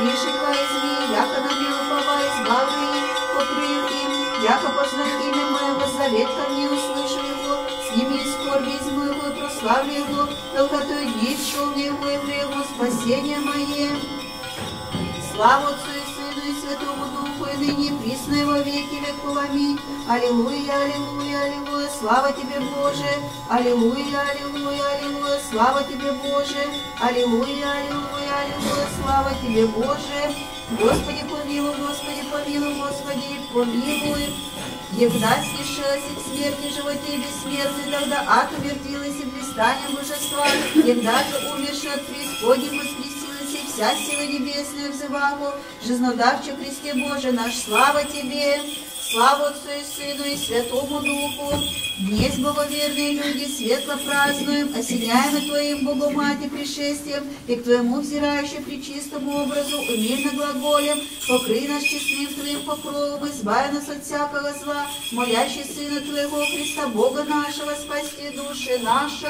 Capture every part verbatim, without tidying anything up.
лишика и змей, яко на мне упова, избавлю их, покрою им, яко познаю имя моего, завет ко мне услышу его, сними из скорби из моего, и прославлю его, долготой дней шел его, и время спасение мое. Слава Отцу и Сыну и Святому Духу, и ныне и присно и во веки веков. Аминь. Аллилуйя, аллилуйя, аллилуйя, слава Тебе, Боже. Аллилуйя, аллилуйя, аллилуйя, слава Тебе, Боже. Аллилуйя, аллилуйя, аллилуйя, слава Тебе, Боже. Господи, помилуй, Господи, помилуй, Господи, помилуй. Егда снишилась к смерти, животе бессмертной, тогда ад умертвилась и блистанием божества, егда же умерши от преисподней воскресилась, и вся сила небесная взывала, жизнодавче Христе Боже наш, слава Тебе, слава Отцу и Сыну и Святому Духу. Днесь, благоверные люди, светло празднуем, осеняемы Твоим Богомати пришествием, и к Твоему взирающему пречистому образу умильно глаголем, покрый нас честным Твоим покровом, избави нас от всякого зла, молящий Сына Твоего Христа, Бога нашего, спасти души наши.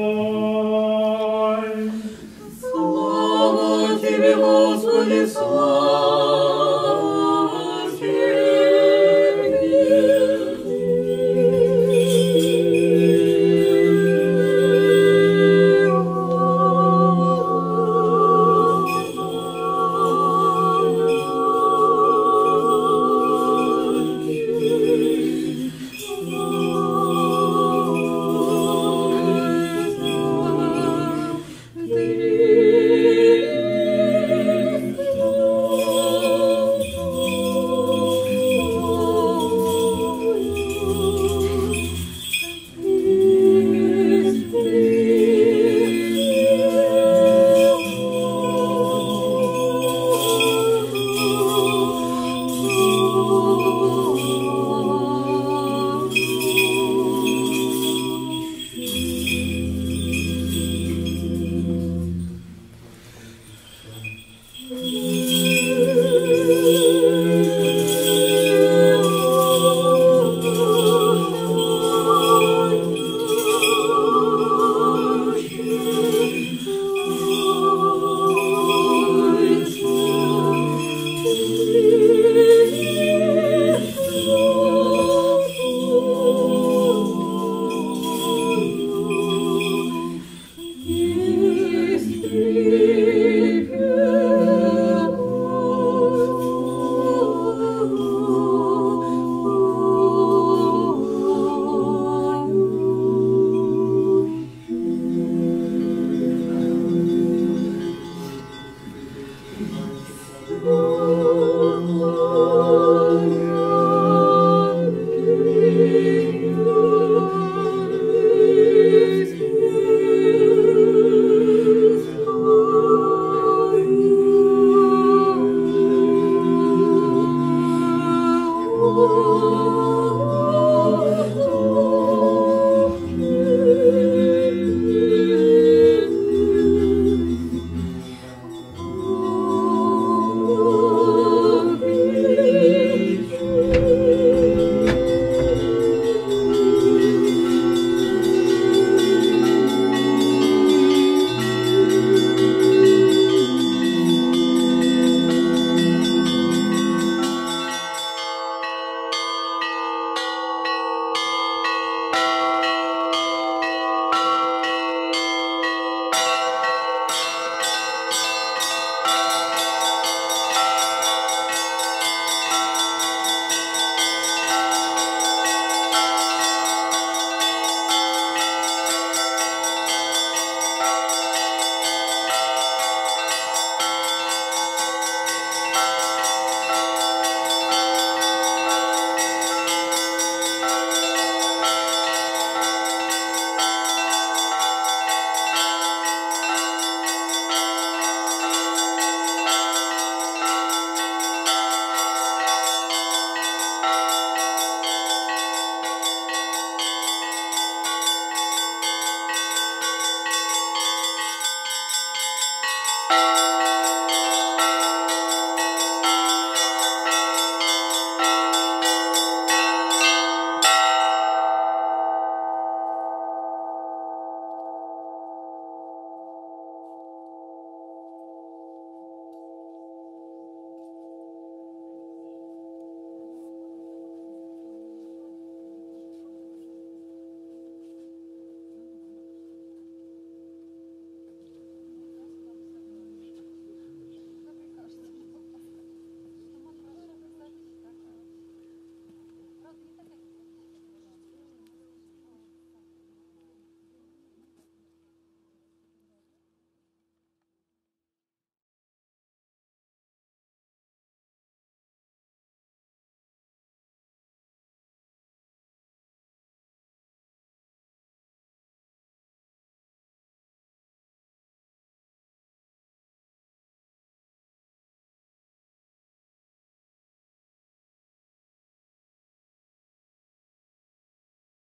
Слава Тебе, Господи, слава!